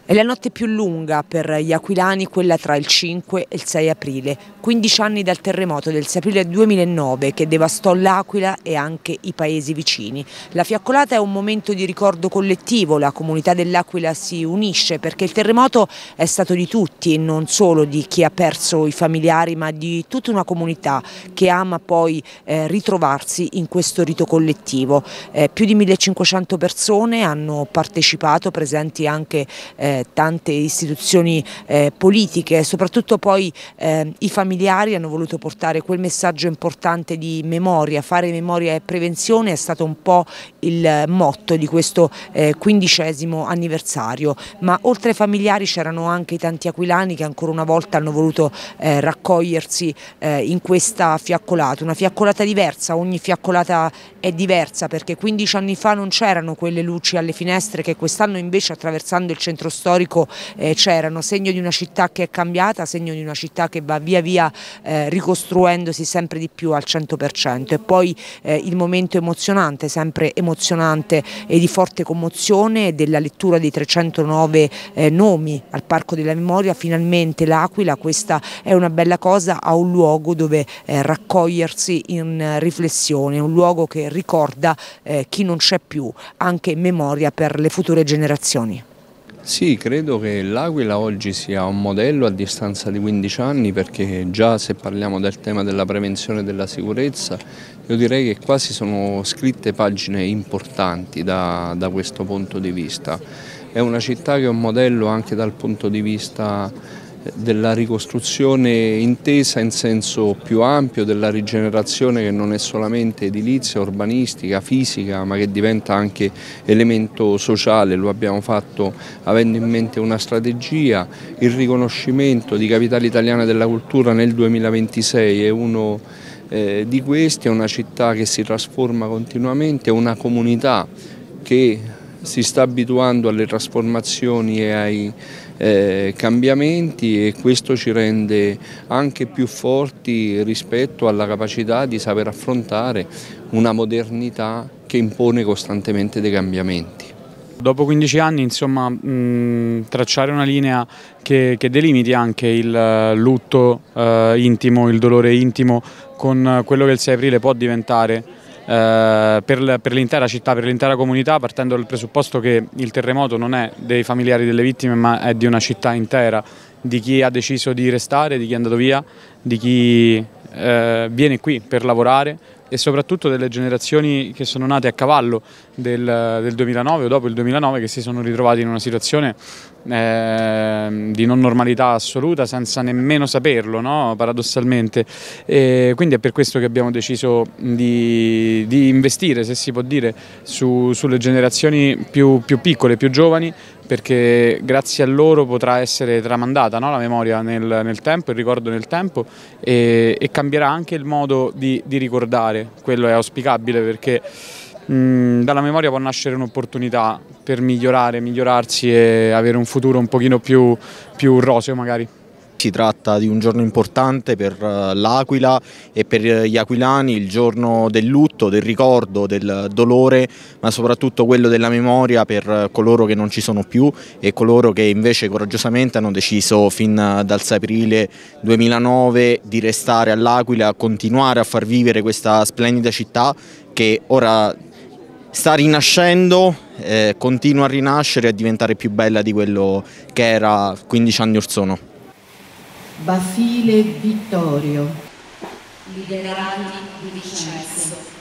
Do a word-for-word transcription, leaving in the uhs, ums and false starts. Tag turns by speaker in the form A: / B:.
A: È la notte più lunga per gli aquilani, quella tra il cinque e il sei aprile, quindici anni dal terremoto del sei aprile duemilanove che devastò l'Aquila e anche i paesi vicini. La fiaccolata è un momento di ricordo collettivo, la comunità dell'Aquila si unisce perché il terremoto è stato di tutti, non solo di chi ha perso i familiari, ma di tutta una comunità che ama poi eh, ritrovarsi in questo rito collettivo. Eh, più di millecinquecento persone hanno partecipato, presenti anche eh, tante istituzioni eh, politiche, soprattutto poi eh, i familiari hanno voluto portare quel messaggio importante di memoria. Fare memoria e prevenzione è stato un po' il motto di questo eh, quindicesimo anniversario, ma oltre ai familiari c'erano anche i tanti aquilani che ancora una volta hanno voluto eh, raccogliersi eh, in questa fiaccolata, una fiaccolata diversa. Ogni fiaccolata è diversa perché quindici anni fa non c'erano quelle luci alle finestre che quest'anno invece, attraversando il centro storico, eh, c'erano, segno di una città che è cambiata, segno di una città che va via via eh, ricostruendosi sempre di più al cento per cento. E poi eh, il momento emozionante, sempre emozionante e di forte commozione, della lettura dei trecentonove eh, nomi al Parco della Memoria. Finalmente l'Aquila, questa è una bella cosa, ha un luogo dove eh, raccogliersi in riflessione, un luogo che ricorda eh, chi non c'è più, anche in memoria per le future generazioni.
B: Sì, credo che l'Aquila oggi sia un modello a distanza di quindici anni, perché già se parliamo del tema della prevenzione e della sicurezza, io direi che quasi sono scritte pagine importanti da, da questo punto di vista. È una città che è un modello anche dal punto di vista della ricostruzione intesa in senso più ampio, della rigenerazione che non è solamente edilizia, urbanistica, fisica, ma che diventa anche elemento sociale. Lo abbiamo fatto avendo in mente una strategia. Il riconoscimento di capitale italiana della cultura nel duemilaventisei è uno eh, di questi. È una città che si trasforma continuamente, è una comunità che si sta abituando alle trasformazioni e ai eh, cambiamenti, e questo ci rende anche più forti rispetto alla capacità di saper affrontare una modernità che impone costantemente dei cambiamenti.
C: Dopo quindici anni, insomma, mh, tracciare una linea che, che delimiti anche il lutto eh, intimo, il dolore intimo, con quello che il sei aprile può diventare eh, per, per l'intera città, per l'intera comunità, partendo dal presupposto che il terremoto non è dei familiari delle vittime, ma è di una città intera, di chi ha deciso di restare, di chi è andato via, di chi eh, viene qui per lavorare, e soprattutto delle generazioni che sono nate a cavallo del, del duemilanove o dopo il duemilanove, che si sono ritrovati in una situazione eh, di non normalità assoluta senza nemmeno saperlo, no? Paradossalmente. E quindi è per questo che abbiamo deciso di, di investire, se si può dire, su, sulle generazioni più, più piccole, più giovani, perché grazie a loro potrà essere tramandata, no? La memoria nel, nel tempo, il ricordo nel tempo, e, e cambierà anche il modo di, di ricordare. Quello è auspicabile, perché mh, dalla memoria può nascere un'opportunità per migliorare, migliorarsi e avere un futuro un pochino più, più roseo magari.
D: Si tratta di un giorno importante per l'Aquila e per gli aquilani, il giorno del lutto, del ricordo, del dolore, ma soprattutto quello della memoria per coloro che non ci sono più e coloro che invece coraggiosamente hanno deciso fin dal sei aprile duemilanove di restare all'Aquila, a continuare a far vivere questa splendida città che ora sta rinascendo, eh, continua a rinascere e a diventare più bella di quello che era quindici anni or sono.
E: Basile Vittorio.
F: Liberati di Vincenzo.